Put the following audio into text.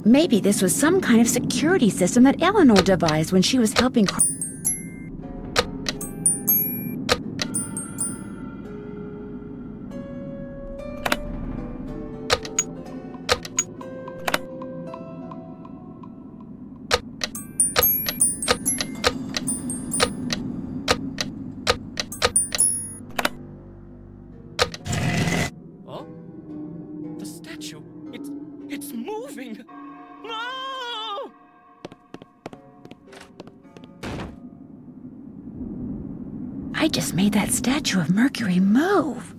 Maybe this was some kind of security system that Eleanor devised when she was helping... Oh? The statue! It's moving! No! I just made that statue of Mercury move.